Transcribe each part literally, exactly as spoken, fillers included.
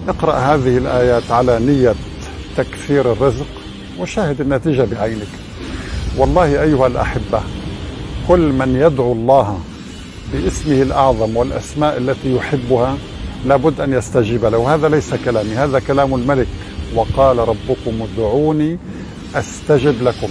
اقرأ هذه الآيات على نية تكثير الرزق وشاهد النتيجة بعينك. والله أيها الأحبة، كل من يدعو الله باسمه الأعظم والأسماء التي يحبها لابد أن يستجيب له. هذا ليس كلامي، هذا كلام الملك، وقال ربكم ادعوني أستجب لكم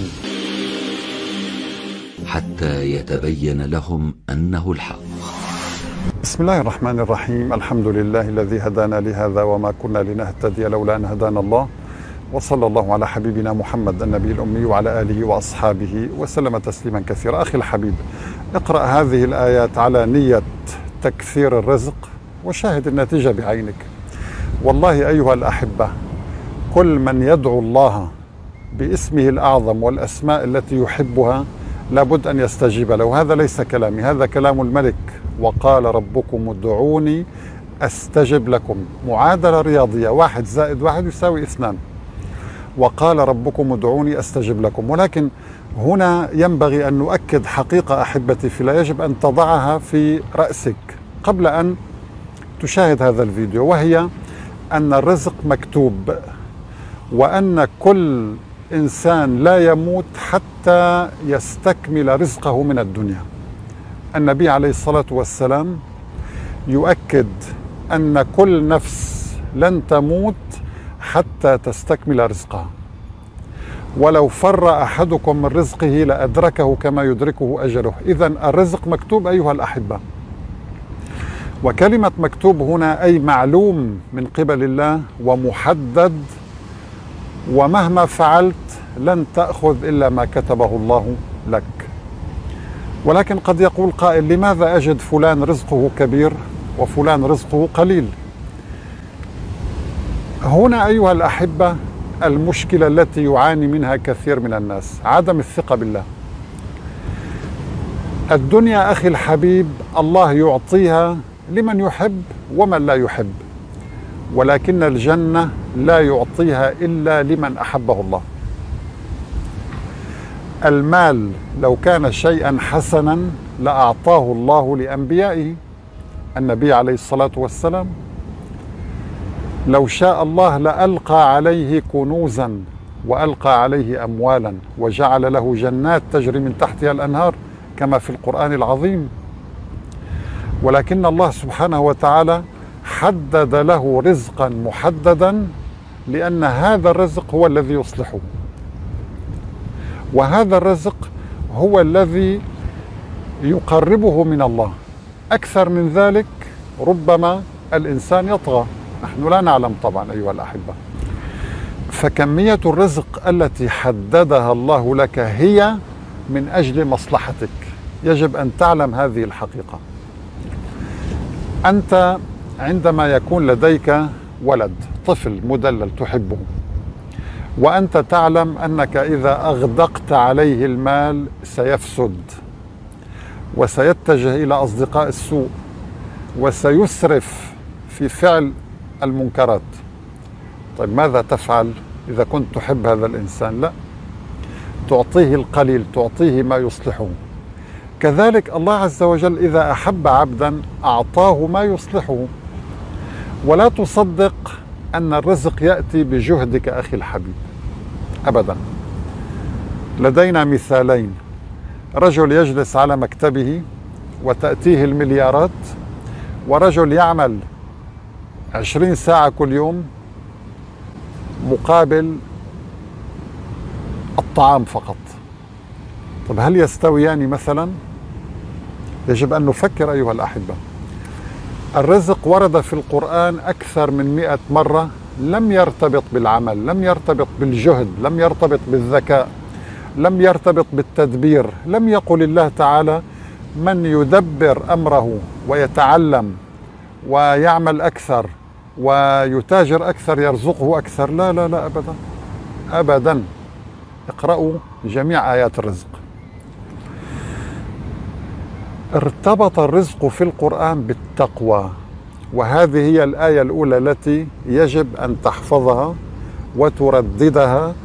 حتى يتبين لهم أنه الحق. بسم الله الرحمن الرحيم. الحمد لله الذي هدانا لهذا وما كنا لنهتدي لولا أن هدانا الله، وصلى الله على حبيبنا محمد النبي الأمي وعلى آله وأصحابه وسلم تسليما كثيرا. أخي الحبيب، اقرأ هذه الآيات على نية تكثير الرزق وشاهد النتيجة بعينك. والله أيها الأحبة، كل من يدعو الله باسمه الأعظم والأسماء التي يحبها لابد أن يستجيب له. هذا ليس كلامي، هذا كلام الملك، وقال ربكم ادعوني أستجب لكم. معادلة رياضية، واحد زائد واحد يساوي اثنان. وقال ربكم ادعوني أستجب لكم. ولكن هنا ينبغي أن نؤكد حقيقة أحبتي في الله، يجب أن تضعها في رأسك قبل أن تشاهد هذا الفيديو، وهي أن الرزق مكتوب، وأن كل إنسان لا يموت حتى يستكمل رزقه من الدنيا. النبي عليه الصلاة والسلام يؤكد أن كل نفس لن تموت حتى تستكمل رزقها، ولو فر أحدكم من رزقه لأدركه كما يدركه أجله. إذن الرزق مكتوب أيها الأحبة، وكلمة مكتوب هنا أي معلوم من قبل الله ومحدد، ومهما فعلت لن تأخذ إلا ما كتبه الله لك. ولكن قد يقول قائل: لماذا أجد فلان رزقه كبير وفلان رزقه قليل؟ هنا أيها الأحبة المشكلة التي يعاني منها كثير من الناس، عدم الثقة بالله. الدنيا أخي الحبيب الله يعطيها لمن يحب ومن لا يحب، ولكن الجنة لا يعطيها إلا لمن أحبه الله. المال لو كان شيئا حسنا لأعطاه الله لأنبيائه. النبي عليه الصلاة والسلام لو شاء الله لألقى عليه كنوزا وألقى عليه أموالا وجعل له جنات تجري من تحتها الأنهار كما في القرآن العظيم، ولكن الله سبحانه وتعالى حدد له رزقا محددا، لأن هذا الرزق هو الذي يصلحه، وهذا الرزق هو الذي يقربه من الله. أكثر من ذلك ربما الإنسان يطغى، نحن لا نعلم طبعا أيها الأحبة. فكمية الرزق التي حددها الله لك هي من أجل مصلحتك، يجب أن تعلم هذه الحقيقة. أنت عندما يكون لديك ولد طفل مدلل تحبه، وأنت تعلم أنك إذا أغدقت عليه المال سيفسد وسيتجه إلى أصدقاء السوء وسيسرف في فعل المنكرات، طيب ماذا تفعل إذا كنت تحب هذا الإنسان؟ لا، تعطيه القليل، تعطيه ما يصلحه. كذلك الله عز وجل إذا أحب عبدا أعطاه ما يصلحه. ولا تصدق أن الرزق يأتي بجهدك أخي الحبيب أبدا. لدينا مثالين: رجل يجلس على مكتبه وتأتيه المليارات، ورجل يعمل عشرين ساعة كل يوم مقابل الطعام فقط. طب هل يستويان مثلا؟ يجب أن نفكر أيها الأحبة. الرزق ورد في القرآن أكثر من مئة مرة، لم يرتبط بالعمل، لم يرتبط بالجهد، لم يرتبط بالذكاء، لم يرتبط بالتدبير. لم يقل الله تعالى: من يدبر أمره ويتعلم ويعمل أكثر ويتاجر أكثر يرزقه أكثر. لا لا لا أبدا أبدا. اقرأوا جميع آيات الرزق. ارتبط الرزق في القرآن بالتقوى، وهذه هي الآية الأولى التي يجب أن تحفظها وترددها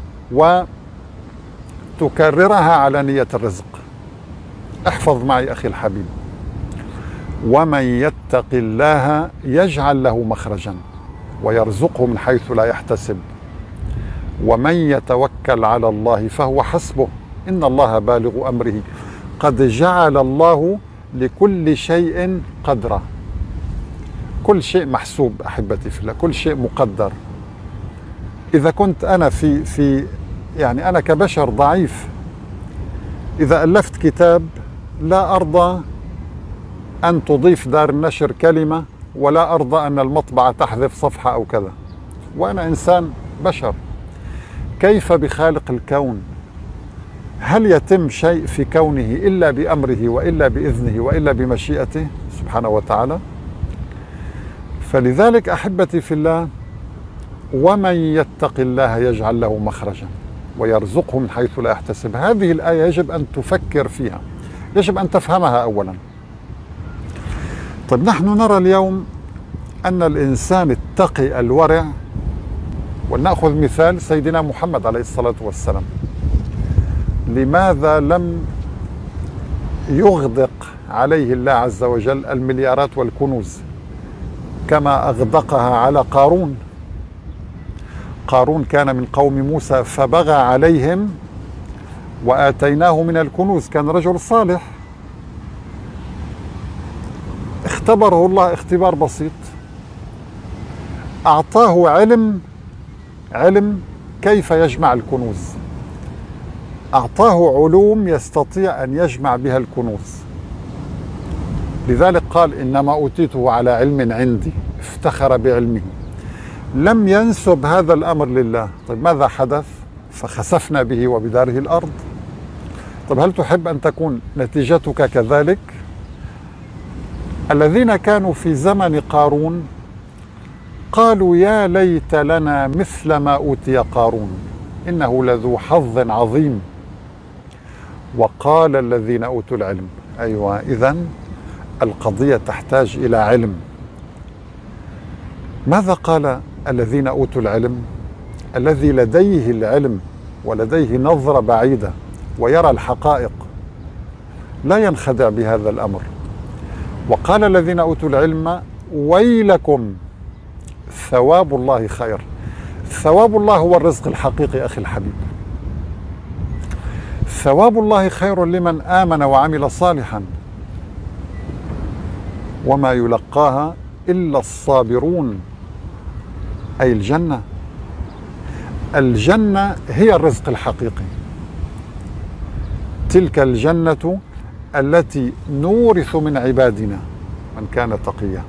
وتكررها على نية الرزق. احفظ معي أخي الحبيب: ومن يتق الله يجعل له مخرجا ويرزقه من حيث لا يحتسب، ومن يتوكل على الله فهو حسبه، إن الله بالغ أمره، قد جعل الله لكل شيء قدرا. كل شيء محسوب أحبتي في الله، كل شيء مقدر. إذا كنت أنا في في يعني أنا كبشر ضعيف، إذا ألفت كتاب لا أرضى أن تضيف دار النشر كلمة، ولا أرضى أن المطبعة تحذف صفحة أو كذا، وأنا إنسان بشر. كيف بخالق الكون؟ هل يتم شيء في كونه إلا بأمره وإلا بإذنه وإلا بمشيئته سبحانه وتعالى؟ فلذلك أحبتي في الله، ومن يتق الله يجعل له مخرجا ويرزقه من حيث لا يحتسب. هذه الآية يجب أن تفكر فيها، يجب أن تفهمها أولا. طيب، نحن نرى اليوم أن الإنسان التقي الورع، ولنأخذ مثال سيدنا محمد عليه الصلاة والسلام، لماذا لم يغدق عليه الله عز وجل المليارات والكنوز كما أغدقها على قارون؟ قارون كان من قوم موسى فبغى عليهم وآتيناه من الكنوز، كان رجل صالح، اختبره الله اختبار بسيط، أعطاه علم علم كيف يجمع الكنوز، أعطاه علوم يستطيع أن يجمع بها الكنوز. لذلك قال إنما أوتيته على علم عندي، افتخر بعلمه، لم ينسب هذا الأمر لله. طيب، ماذا حدث؟ فخسفنا به وبداره الأرض. طيب، هل تحب أن تكون نتيجتك كذلك؟ الذين كانوا في زمن قارون قالوا يا ليت لنا مثل ما أوتي قارون إنه لذو حظ عظيم. وقال الذين أوتوا العلم، أيوة، إذن القضية تحتاج إلى علم. ماذا قال الذين أوتوا العلم؟ الذي لديه العلم ولديه نظرة بعيدة ويرى الحقائق لا ينخدع بهذا الأمر. وقال الذين أوتوا العلم ويلكم ثواب الله خير. ثواب الله هو الرزق الحقيقي أخي الحبيب. ثواب الله خير لمن آمن وعمل صالحا، وما يلقاها إلا الصابرون، أي الجنة. الجنة هي الرزق الحقيقي، تلك الجنة التي نورث من عبادنا من كان تقيا.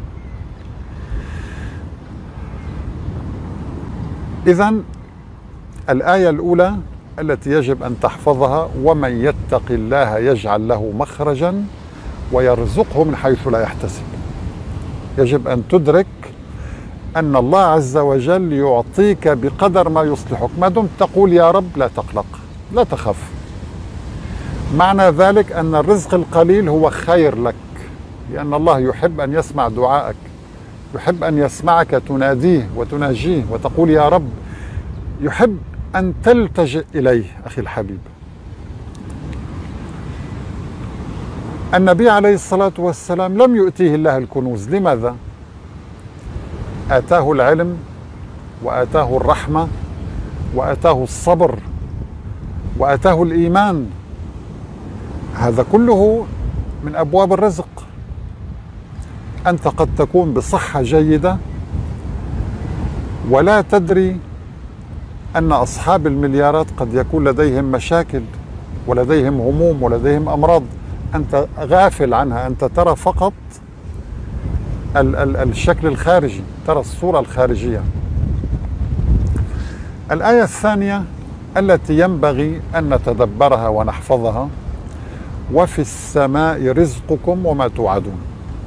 إذن الآية الأولى التي يجب أن تحفظها، ومن يتق الله يجعل له مخرجا ويرزقه من حيث لا يحتسب. يجب أن تدرك أن الله عز وجل يعطيك بقدر ما يصلحك، ما دمت تقول يا رب لا تقلق لا تخف. معنى ذلك أن الرزق القليل هو خير لك، لأن الله يحب أن يسمع دعائك، يحب أن يسمعك تناديه وتناجيه وتقول يا رب، يحب أن تلتجئ إليه أخي الحبيب. النبي عليه الصلاة والسلام لم يؤتيه الله الكنوز، لماذا؟ آتاه العلم وآتاه الرحمة وآتاه الصبر وآتاه الإيمان، هذا كله من أبواب الرزق. أنت قد تكون بصحة جيدة ولا تدري أن أصحاب المليارات قد يكون لديهم مشاكل ولديهم هموم ولديهم أمراض، أنت غافل عنها، أنت ترى فقط ال ال الشكل الخارجي، ترى الصورة الخارجية. الآية الثانية التي ينبغي أن نتدبرها ونحفظها، وفي السماء رزقكم وما توعدون،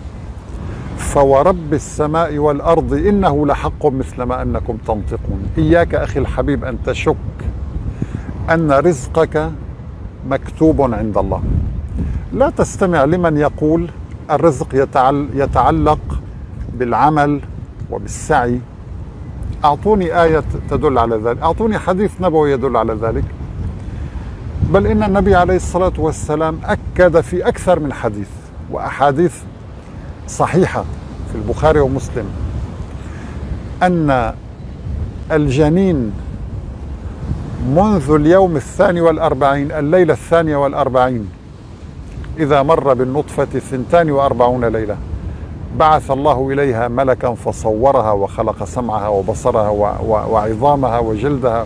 فورب السماء والأرض إنه لحق مثل ما أنكم تنطقون. إياك أخي الحبيب أن تشك أن رزقك مكتوب عند الله. لا تستمع لمن يقول الرزق يتعلق بالعمل وبالسعي. أعطوني آية تدل على ذلك، أعطوني حديث نبوي يدل على ذلك. بل إن النبي عليه الصلاة والسلام أكد في أكثر من حديث وأحاديث صحيحة في البخاري ومسلم أن الجنين منذ اليوم الثاني والأربعين، الليلة الثانية والأربعين، إذا مر بالنطفة ثنتان وأربعون ليلة، بعث الله إليها ملكا فصورها وخلق سمعها وبصرها وعظامها وجلدها،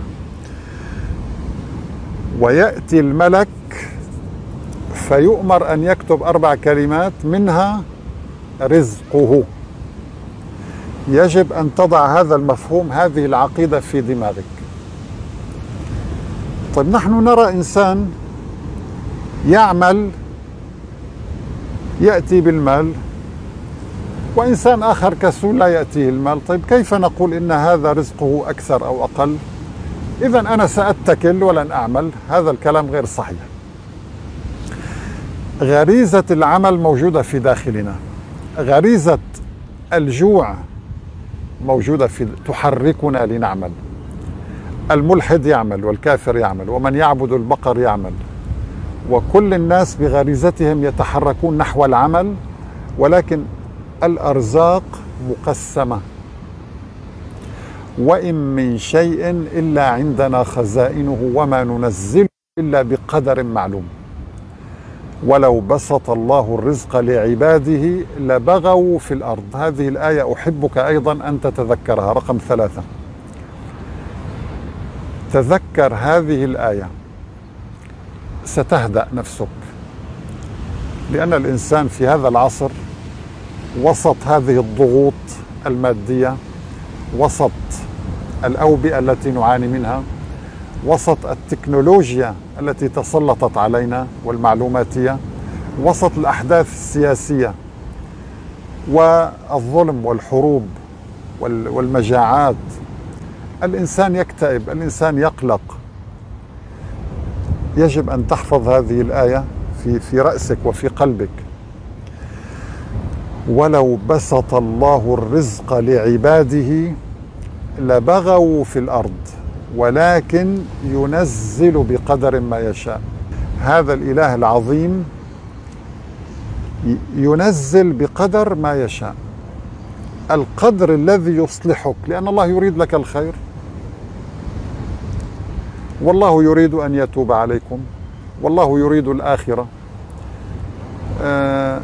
ويأتي الملك فيؤمر أن يكتب أربع كلمات منها رزقه. يجب أن تضع هذا المفهوم، هذه العقيدة في دماغك. طيب نحن نرى إنسان يعمل يأتي بالمال، وإنسان آخر كسول لا يأتيه المال. طيب كيف نقول إن هذا رزقه أكثر أو أقل؟ إذن أنا سأتكل ولن أعمل. هذا الكلام غير صحيح. غريزة العمل موجودة في داخلنا، غريزة الجوع موجودة في تحركنا لنعمل. الملحد يعمل والكافر يعمل ومن يعبد البقر يعمل، وكل الناس بغريزتهم يتحركون نحو العمل، ولكن الأرزاق مقسمة. وإن من شيء إلا عندنا خزائنه وما ننزله إلا بقدر معلوم. ولو بسط الله الرزق لعباده لبغوا في الأرض. هذه الآية أحبك أيضا أن تتذكرها، رقم ثلاثة. تذكر هذه الآية ستهدأ نفسك، لأن الإنسان في هذا العصر وسط هذه الضغوط المادية، وسط الأوبئة التي نعاني منها، وسط التكنولوجيا التي تسلطت علينا والمعلوماتية، وسط الأحداث السياسية والظلم والحروب والمجاعات، الإنسان يكتئب، الإنسان يقلق. يجب أن تحفظ هذه الآية في في رأسك وفي قلبك. ولو بسط الله الرزق لعباده لبغوا في الأرض ولكن ينزل بقدر ما يشاء. هذا الإله العظيم ينزل بقدر ما يشاء، القدر الذي يصلحك، لأن الله يريد لك الخير، والله يريد أن يتوب عليكم، والله يريد الآخرة. آه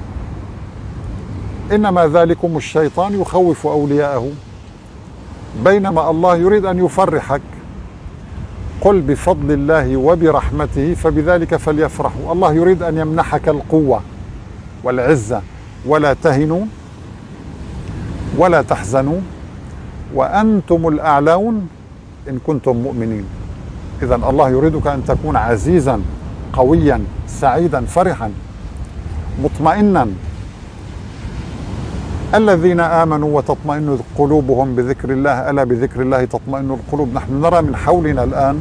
إنما ذلكم الشيطان يخوف أولياءه، بينما الله يريد أن يفرحك. قل بفضل الله وبرحمته فبذلك فليفرحوا. الله يريد أن يمنحك القوة والعزة، ولا تهنوا ولا تحزنوا وأنتم الأعلون إن كنتم مؤمنين. إذن الله يريدك أن تكون عزيزا قويا سعيدا فرحا مطمئنا. الذين آمنوا وتطمئن قلوبهم بذكر الله، ألا بذكر الله تطمئن القلوب. نحن نرى من حولنا الآن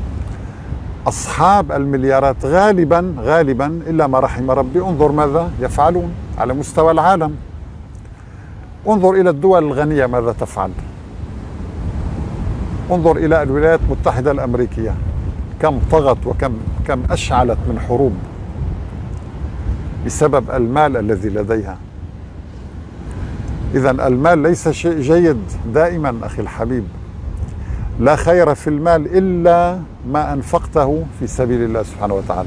أصحاب المليارات غالبا غالبا إلا ما رحم ربي. انظر ماذا يفعلون على مستوى العالم، انظر إلى الدول الغنية ماذا تفعل، انظر إلى الولايات المتحدة الأمريكية كم طغت وكم كم أشعلت من حروب بسبب المال الذي لديها. إذن المال ليس شيء جيد دائما أخي الحبيب. لا خير في المال إلا ما أنفقته في سبيل الله سبحانه وتعالى.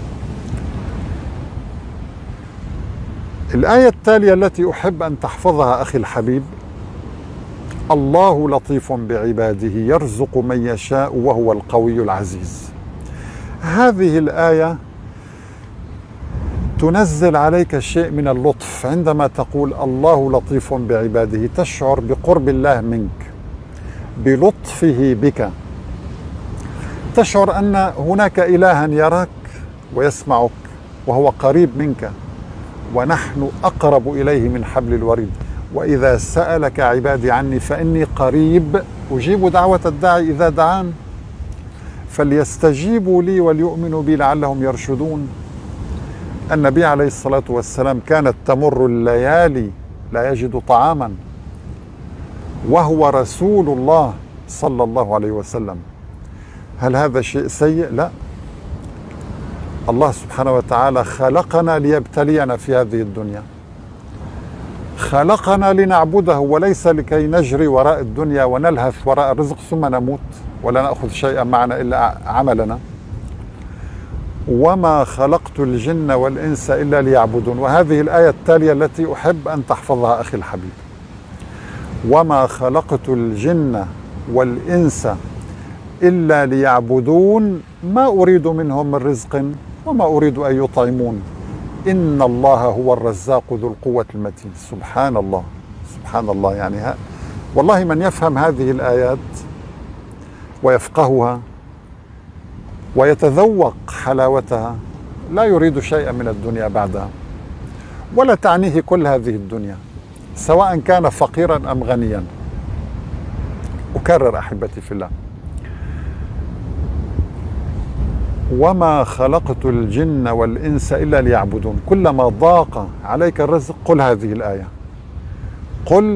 الآية التالية التي أحب أن تحفظها أخي الحبيب: الله لطيف بعباده يرزق من يشاء وهو القوي العزيز. هذه الآية تنزل عليك شيء من اللطف عندما تقول الله لطيف بعباده. تشعر بقرب الله منك، بلطفه بك، تشعر أن هناك إلها يراك ويسمعك وهو قريب منك، ونحن أقرب إليه من حبل الوريد. وإذا سألك عبادي عني فإني قريب أجيب دعوة الداعي إذا دعان فليستجيبوا لي وليؤمنوا بي لعلهم يرشدون. النبي عليه الصلاة والسلام كانت تمر الليالي لا يجد طعاما وهو رسول الله صلى الله عليه وسلم. هل هذا شيء سيء؟ لا. الله سبحانه وتعالى خلقنا ليبتلينا في هذه الدنيا، خلقنا لنعبده وليس لكي نجري وراء الدنيا ونلهث وراء الرزق ثم نموت ولا نأخذ شيئا معنا إلا عملنا. وما خلقت الجن والإنس إلا ليعبدون. وهذه الآية التالية التي أحب أن تحفظها أخي الحبيب: وما خلقت الجن والإنس إلا ليعبدون ما أريد منهم من رزق وما أريد أن يطعمون إن الله هو الرزاق ذو القوة المتين. سبحان الله سبحان الله. يعني ها والله من يفهم هذه الآيات ويفقهها ويتذوق حلاوتها لا يريد شيئا من الدنيا بعدها، ولا تعنيه كل هذه الدنيا سواء كان فقيرا أم غنيا. أكرر أحبتي في الله: وما خلقت الجن والإنس إلا ليعبدون. كلما ضاق عليك الرزق قل هذه الآية، قل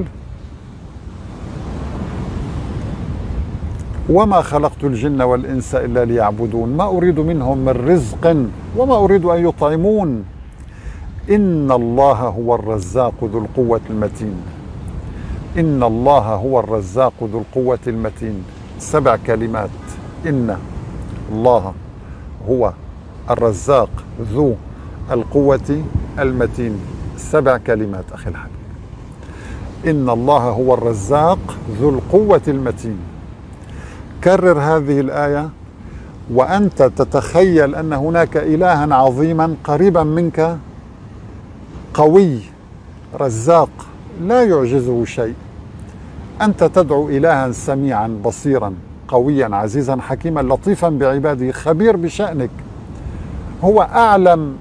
وما خلقت الجن والإنس إلا ليعبدون ما أريد منهم من رزق وما أريد أن يطعمون إن الله هو الرزاق ذو القوة المتين. إن الله هو الرزاق ذو القوة المتين. سبع كلمات: إن الله هو الرزاق ذو القوة المتين. سبع كلمات أخي الحبيب. إن الله هو الرزاق ذو القوة المتين. كرر هذه الآية وأنت تتخيل أن هناك إلها عظيما قريبا منك، قوي رزاق لا يعجزه شيء. أنت تدعو إلها سميعا بصيرا قويا عزيزا حكيما لطيفا بعباده خبير بشأنك. هو أعلم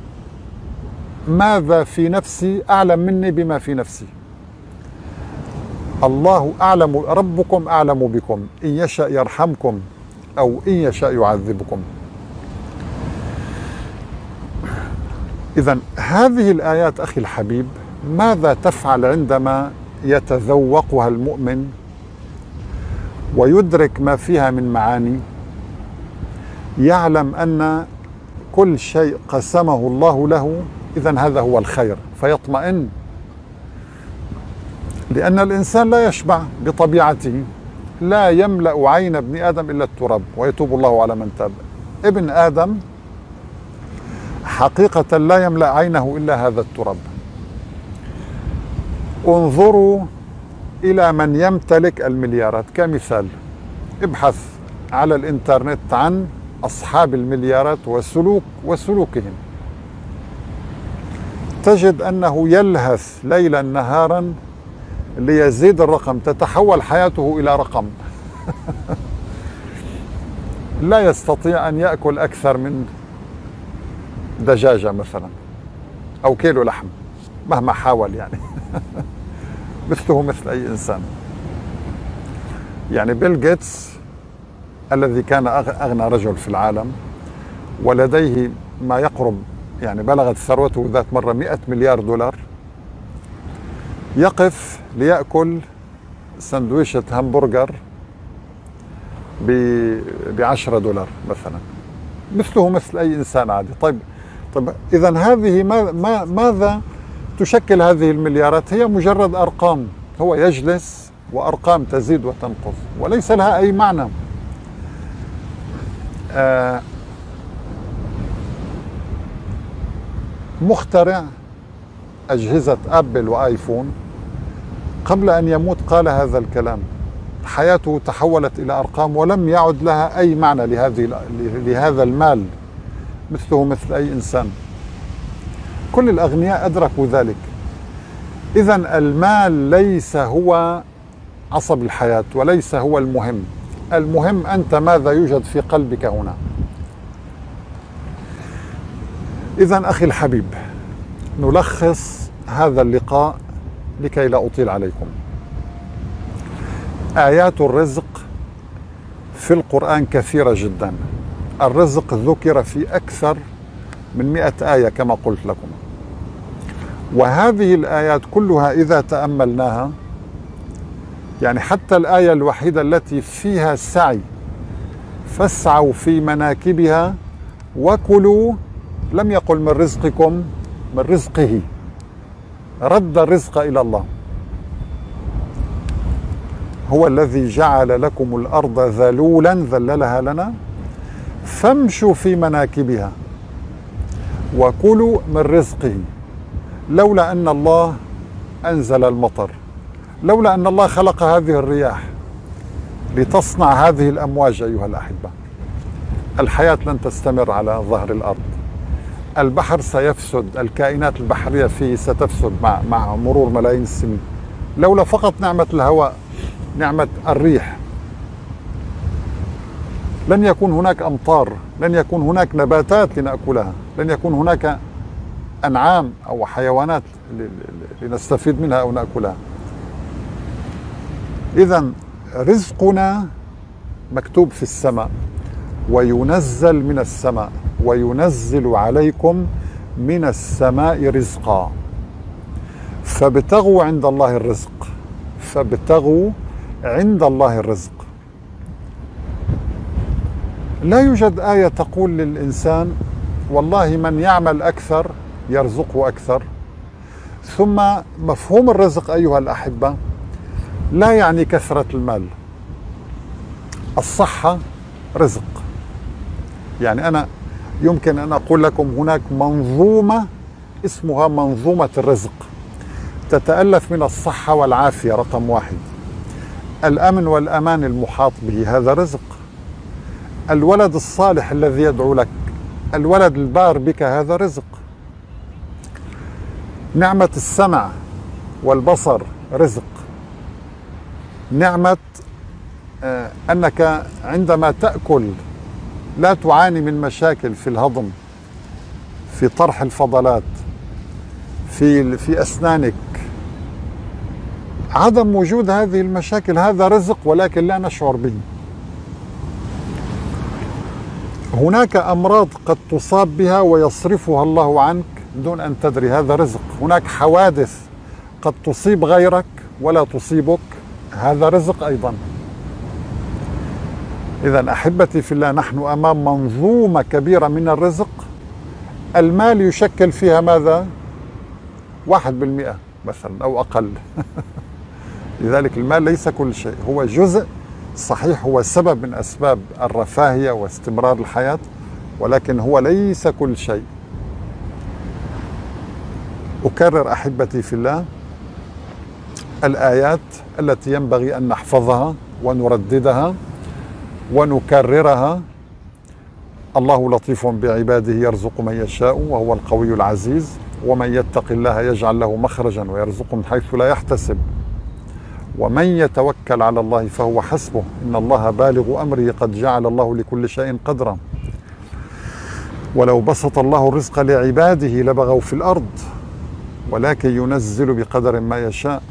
ماذا في نفسي، أعلم مني بما في نفسي. الله أعلم، ربكم أعلم بكم، إن يشأ يرحمكم أو إن يشأ يعذبكم. إذن هذه الآيات أخي الحبيب ماذا تفعل عندما يتذوقها المؤمن ويدرك ما فيها من معاني؟ يعلم أن كل شيء قسمه الله له إذن هذا هو الخير فيطمئن، لأن الإنسان لا يشبع بطبيعته، لا يملأ عين ابن آدم إلا التراب ويتوب الله على من تاب. ابن آدم حقيقة لا يملأ عينه إلا هذا التراب. انظروا إلى من يمتلك المليارات كمثال، ابحث على الإنترنت عن أصحاب المليارات وسلوك وسلوكهم، تجد أنه يلهث ليلا نهارا ليزيد الرقم، تتحول حياته إلى رقم. لا يستطيع أن يأكل أكثر من دجاجة مثلا أو كيلو لحم مهما حاول، يعني مثله مثل أي إنسان. يعني بيل غيتس الذي كان أغنى رجل في العالم ولديه ما يقرب، يعني بلغت ثروته ذات مرة مئة مليار دولار، يقف ليأكل سندويشة همبرجر بعشرة دولار مثلا، مثله مثل أي إنسان عادي. طيب طيب إذن هذه ما ما ماذا تشكل هذه المليارات؟ هي مجرد أرقام، هو يجلس وأرقام تزيد وتنقص وليس لها أي معنى. آه مخترع أجهزة أبل وآيفون قبل أن يموت قال هذا الكلام: حياته تحولت إلى أرقام ولم يعد لها أي معنى لهذه لهذا المال، مثله مثل أي إنسان. كل الأغنياء أدركوا ذلك. إذن المال ليس هو عصب الحياة وليس هو المهم، المهم أنت ماذا يوجد في قلبك هنا. إذن أخي الحبيب، نلخص هذا اللقاء لكي لا أطيل عليكم. آيات الرزق في القرآن كثيرة جدا، الرزق ذكر في أكثر من مئة آية كما قلت لكم، وهذه الآيات كلها إذا تأملناها، يعني حتى الآية الوحيدة التي فيها السعي: فاسعوا في مناكبها وكلوا، لم يقل من رزقكم، من رزقه، رد الرزق إلى الله. هو الذي جعل لكم الأرض ذلولا ذللها لنا فامشوا في مناكبها وكلوا من رزقه، لولا أن الله أنزل المطر، لولا أن الله خلق هذه الرياح لتصنع هذه الأمواج أيها الأحبة، الحياة لن تستمر على ظهر الأرض. البحر سيفسد، الكائنات البحرية فيه ستفسد مع, مع مرور ملايين السنين، لولا فقط نعمة الهواء، نعمة الريح. لن يكون هناك أمطار، لن يكون هناك نباتات لنأكلها، لن يكون هناك أنعام أو حيوانات لنستفيد منها أو نأكلها. إذن رزقنا مكتوب في السماء، وينزل من السماء، وينزل عليكم من السماء رزقا، فابتغوا عند الله الرزق، فابتغوا عند الله الرزق. لا يوجد آية تقول للإنسان والله من يعمل أكثر يرزقه أكثر. ثم مفهوم الرزق أيها الأحبة لا يعني كثرة المال. الصحة رزق. يعني أنا يمكن أن أقول لكم هناك منظومة اسمها منظومة الرزق، تتألف من الصحة والعافية رقم واحد، الأمن والأمان المحاط به هذا رزق، الولد الصالح الذي يدعو لك، الولد البار بك هذا رزق، نعمة السمع والبصر رزق، نعمة أنك عندما تأكل لا تعاني من مشاكل في الهضم، في طرح الفضلات، في في أسنانك. عدم وجود هذه المشاكل هذا رزق ولكن لا نشعر به. هناك أمراض قد تصاب بها ويصرفها الله عنك دون أن تدري، هذا رزق. هناك حوادث قد تصيب غيرك ولا تصيبك، هذا رزق أيضا. إذن أحبتي في الله، نحن أمام منظومة كبيرة من الرزق، المال يشكل فيها ماذا؟ واحد بالمئة مثلا أو أقل. لذلك المال ليس كل شيء، هو جزء صحيح، هو سبب من أسباب الرفاهية واستمرار الحياة، ولكن هو ليس كل شيء. أكرر أحبتي في الله الآيات التي ينبغي أن نحفظها ونرددها ونكررها. الله لطيف بعباده يرزق من يشاء وهو القوي العزيز، ومن يتق الله يجعل له مخرجا ويرزقه من حيث لا يحتسب، ومن يتوكل على الله فهو حسبه، إن الله بالغ أمره قد جعل الله لكل شيء قدرا، ولو بسط الله الرزق لعباده لبغوا في الأرض ولكن ينزل بقدر ما يشاء.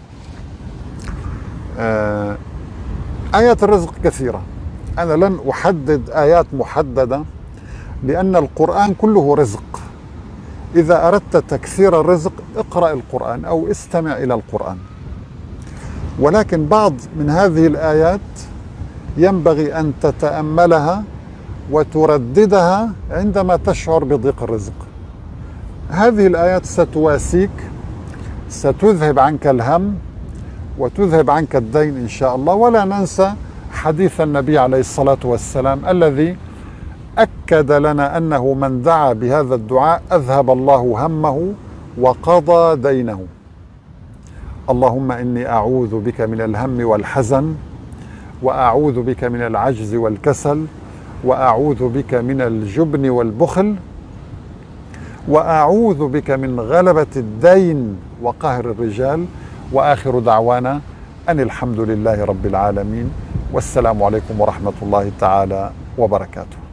آيات الرزق كثيرة، أنا لن أحدد آيات محددة لأن القرآن كله رزق. إذا أردت تكثير الرزق اقرأ القرآن أو استمع إلى القرآن، ولكن بعض من هذه الآيات ينبغي أن تتأملها وترددها عندما تشعر بضيق الرزق. هذه الآيات ستواسيك، ستذهب عنك الهم وتذهب عنك الدين إن شاء الله. ولا ننسى حديث النبي عليه الصلاة والسلام الذي أكد لنا أنه من دعا بهذا الدعاء أذهب الله همه وقضى دينه. اللهم إني أعوذ بك من الهم والحزن، وأعوذ بك من العجز والكسل، وأعوذ بك من الجبن والبخل، وأعوذ بك من غلبة الدين وقهر الرجال. وآخر دعوانا أن الحمد لله رب العالمين، والسلام عليكم ورحمة الله تعالى وبركاته.